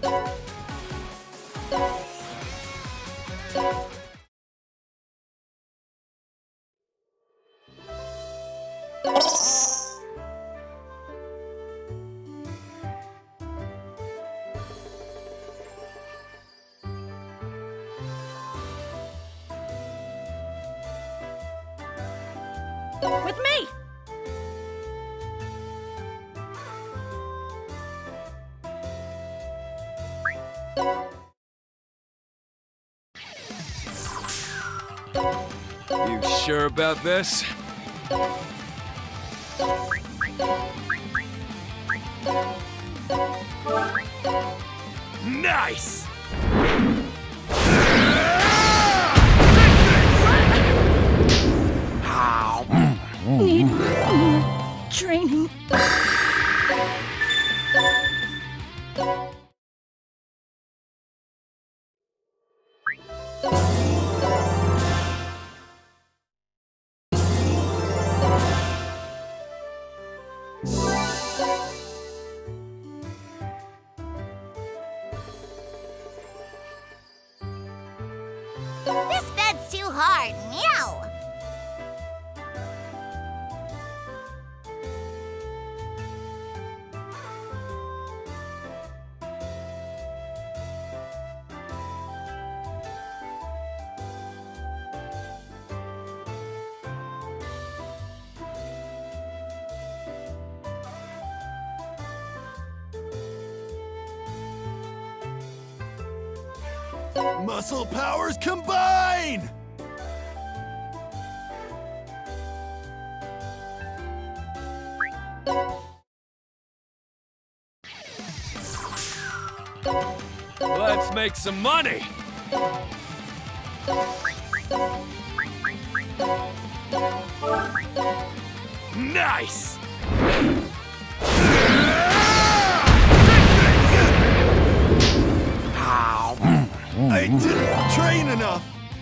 With me! You sure about this? Nice! Need more training. This bed's too hard. Meow. Muscle powers combine! Let's make some money! Nice! I didn't train enough!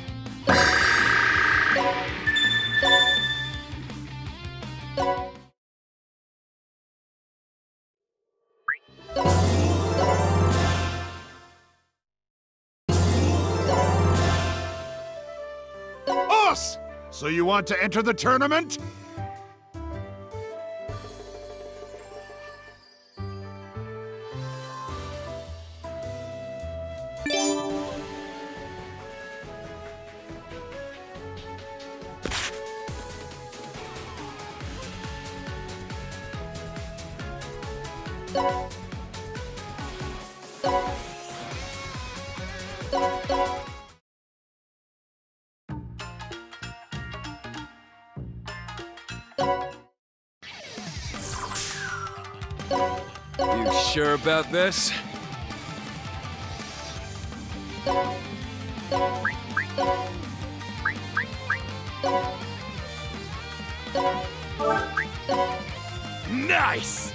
Us! So you want to enter the tournament? You sure about this? Nice!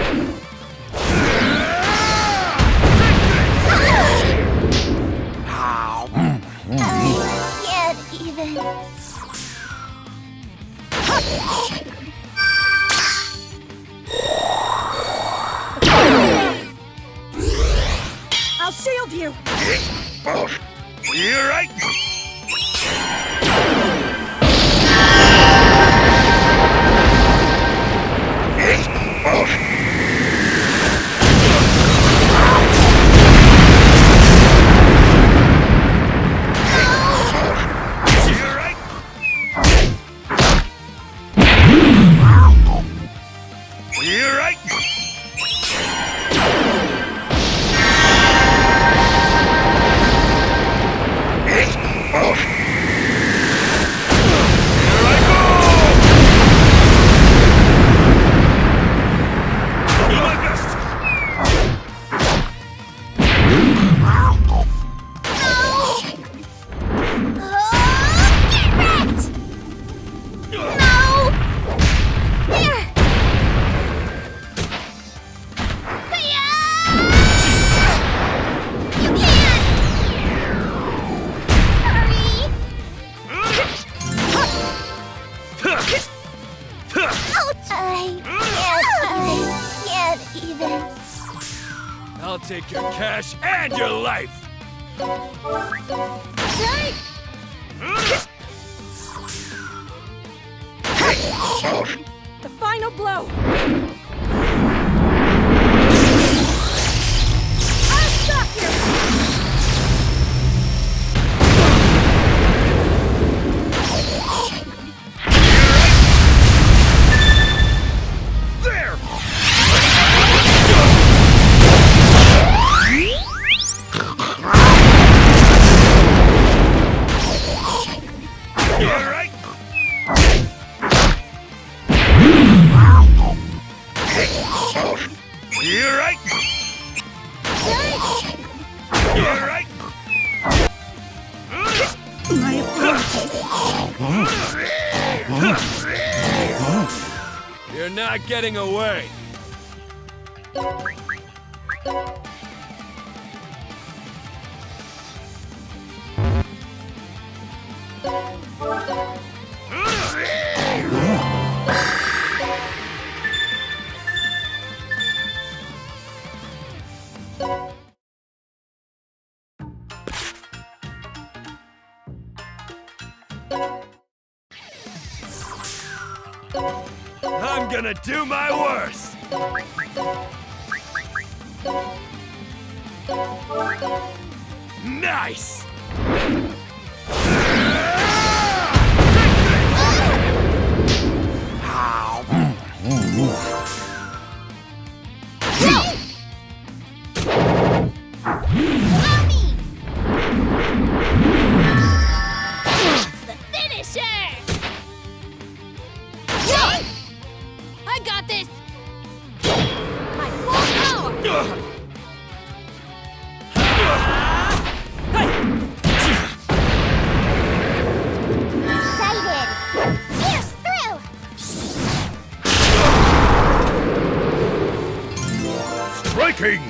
I can't even. I'll shield you! You're right! You're right! take your cash and your life! The final blow! I'll stop you! There! All right. You're right. You're right. My apologies. You're not getting away! I'm gonna do my worst! Nice! The finisher! I got this! My full power! Excited! Pierce through! Striking!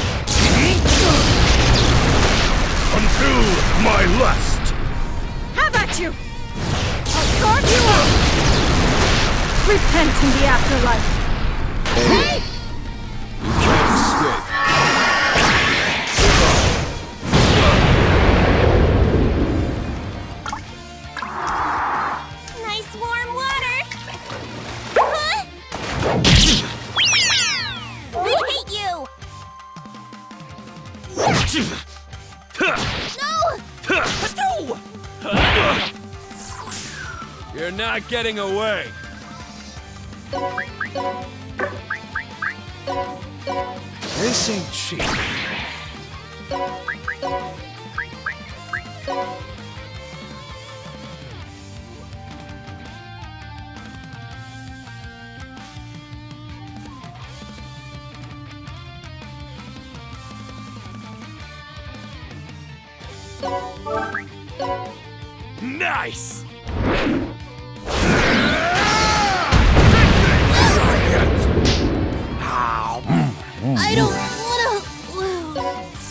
Until my lust! Have at you! I'll carve you up! Repent in the afterlife! Hey! You can't escape. Nice warm water! Huh? I hate you! No! You're not getting away! This ain't cheap. Nice! I don't wanna lose.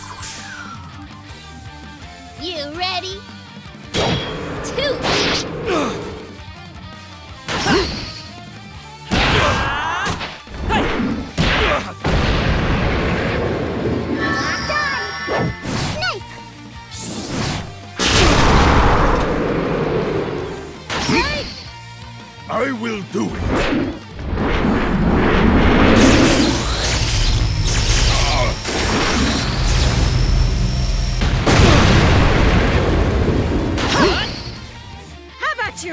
You ready? 2! Locked on! Snipe! I will do it! You.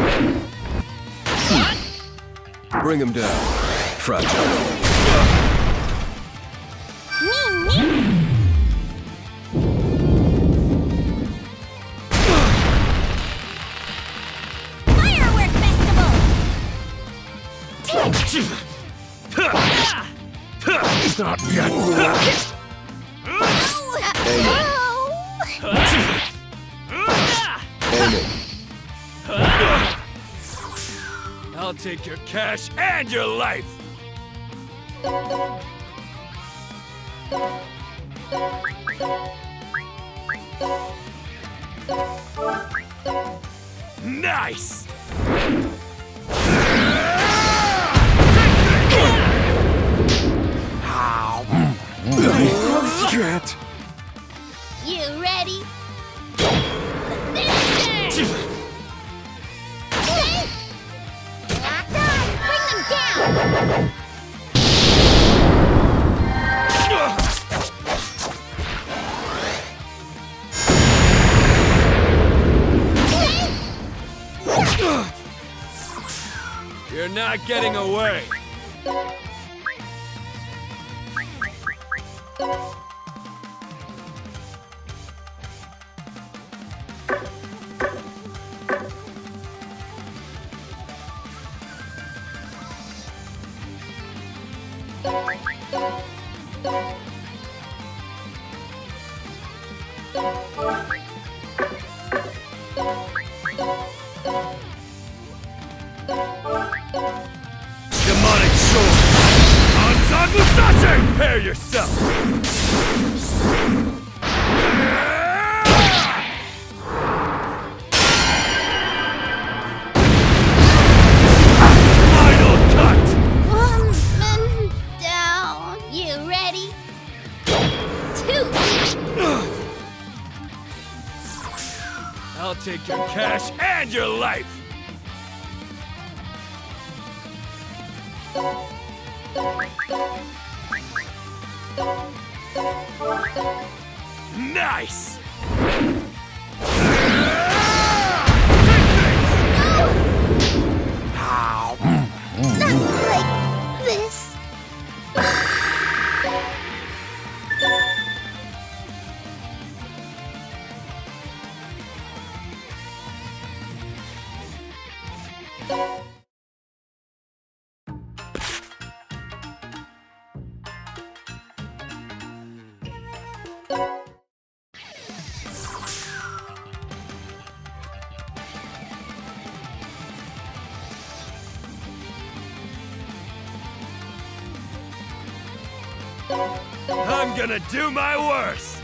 Bring him down, Fragile. Firework festival! Not yet! Aim it. I'll take your cash and your life! Nice! My apologies. can't. You ready? Finisher! Locked on! Bring them down! You're not getting away. Demonic sword! Hanzan Musashi! Prepare yourself! Final cut! 1 man down. You ready? 2. I'll take your cash and your life! Nice! Not like this. I'm gonna do my worst!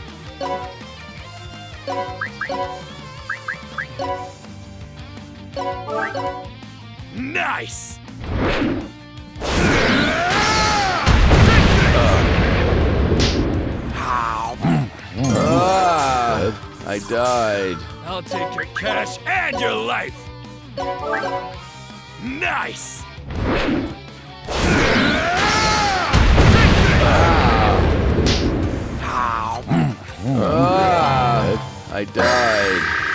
Nice! I died. I'll take your cash and your life! Nice! I died.